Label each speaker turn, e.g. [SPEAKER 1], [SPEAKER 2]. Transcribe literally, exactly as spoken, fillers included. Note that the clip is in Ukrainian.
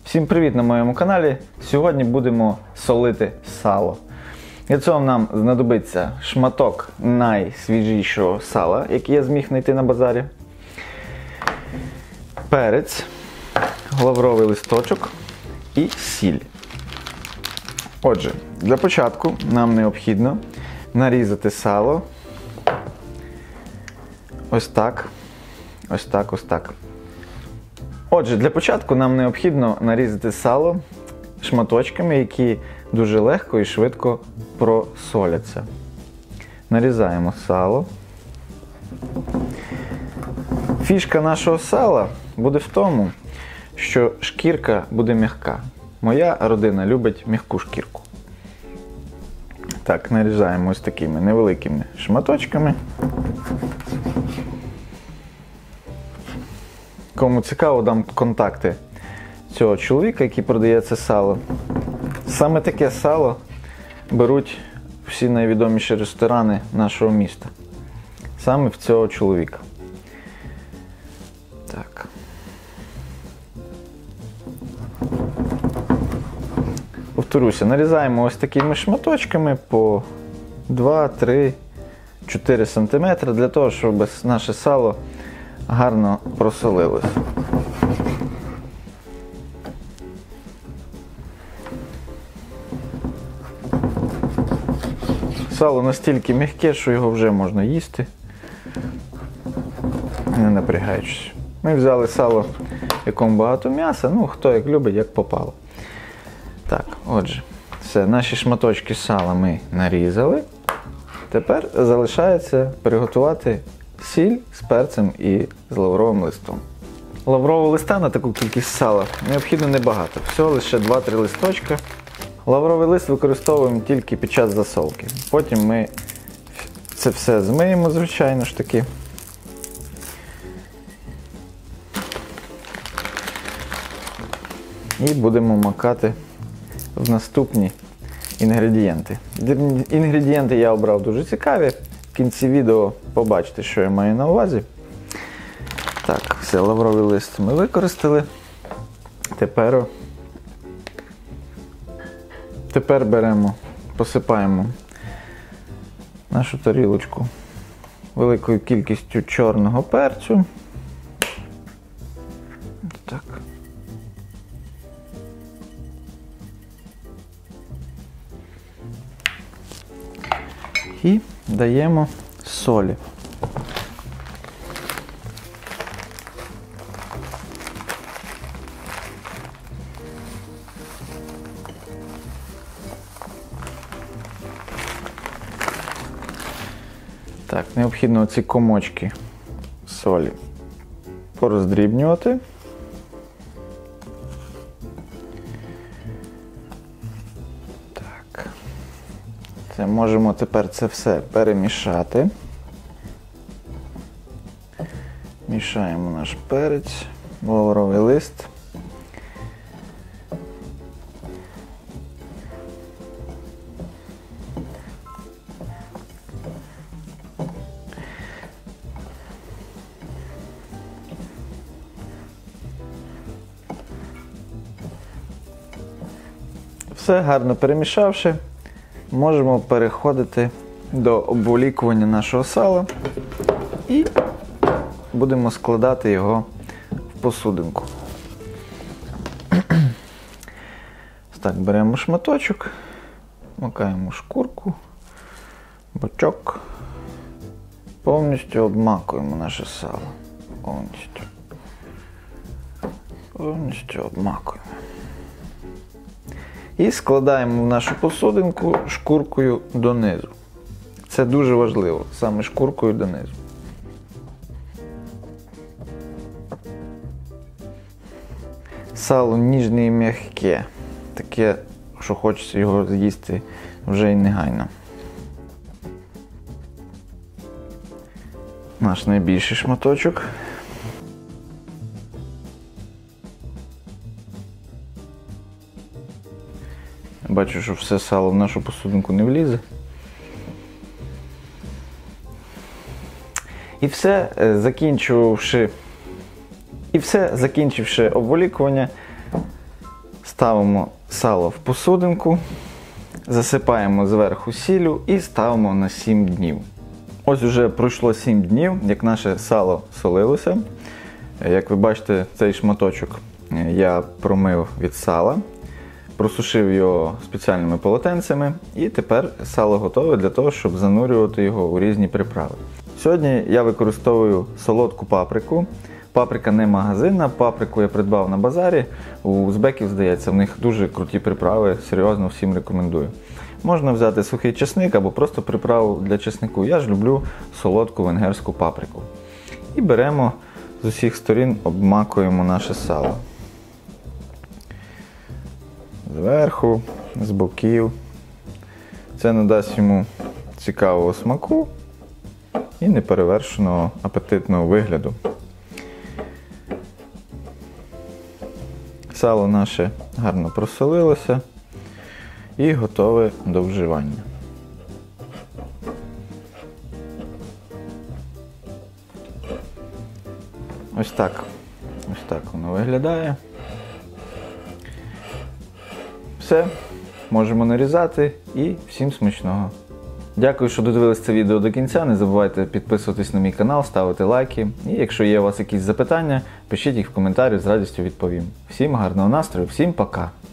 [SPEAKER 1] Всім привіт на моєму каналі. Сьогодні будемо солити сало. Для цього нам знадобиться шматок найсвіжішого сала, який я зміг знайти на базарі, перець, лавровий листочок і сіль. Отже, для початку нам необхідно нарізати сало ось так, ось так, ось так. Отже, для початку нам необхідно нарізати сало шматочками, які дуже легко і швидко просоляться. Нарізаємо сало. Фішка нашого сала буде в тому, що шкірка буде м'яка. Моя родина любить м'яку шкірку. Так, нарізаємо ось такими невеликими шматочками. Кому цікаво, дам контакти цього чоловіка, який продає це сало. Саме таке сало беруть всі найвідоміші ресторани нашого міста. Саме в цього чоловіка. Так. Повторюся, нарізаємо ось такими шматочками по два, три, чотири сантиметри для того, щоб наше сало гарно просолилось. Сало настільки м'яке, що його вже можна їсти, не напрягаючись. Ми взяли сало, в якому багато м'яса, ну хто як любить, як попало. Так, отже, все, наші шматочки сала ми нарізали. Тепер залишається приготувати сіль з перцем і з лавровим листом. Лаврового листа на таку кількість сала необхідно небагато, всього лише два-три листочка. Лавровий лист використовуємо тільки під час засолки. Потім ми це все змиємо, звичайно ж таки. І будемо макати в наступні інгредієнти. Інгредієнти я обрав дуже цікаві. В кінці відео побачите, що я маю на увазі. Так, все, лавровий лист ми використали. Тепер, тепер беремо, посипаємо нашу тарілочку великою кількістю чорного перцю. Так. І даємо солі. Так, необхідно ці комочки солі пороздрібнювати. Це можемо тепер це все перемішати. Мішаємо наш перець, лавровий лист. Все гарно перемішавши, можемо переходити до обволікування нашого сала і будемо складати його в посудинку. Так, беремо шматочок, макаємо шкурку, бочок, повністю обмакуємо наше сало. Повністю. Повністю обмакуємо. І складаємо в нашу посудинку шкуркою донизу. Це дуже важливо, саме шкуркою донизу. Сало ніжне і м'яке. Таке, що хочеться його з'їсти вже й негайно. Наш найбільший шматочок. Бачу, що все сало в нашу посудинку не влізе. І все, закінчивши, і все, закінчивши обволікування, Ставимо сало в посудинку, засипаємо зверху сіллю і ставимо на сім днів. Ось уже пройшло сім днів, як наше сало солилося. Як ви бачите, цей шматочок я промив від сала, просушив його спеціальними полотенцями і тепер сало готове для того, щоб занурювати його у різні приправи. Сьогодні я використовую солодку паприку. Паприка не магазинна, паприку я придбав на базарі. У узбеків, здається, в них дуже круті приправи, серйозно всім рекомендую. Можна взяти сухий чесник або просто приправу для чеснику. Я ж люблю солодку венгерську паприку. І беремо з усіх сторін, обмакуємо наше сало. Зверху, з боків. Це надасть йому цікавого смаку і неперевершеного апетитного вигляду. Сало наше гарно просолилося і готове до вживання. Ось так, ось так воно виглядає. Все, можемо нарізати і всім смачного. Дякую, що додивились це відео до кінця. Не забувайте підписуватись на мій канал, ставити лайки. І якщо є у вас якісь запитання, пишіть їх в коментарі, з радістю відповім. Всім гарного настрою, всім пока!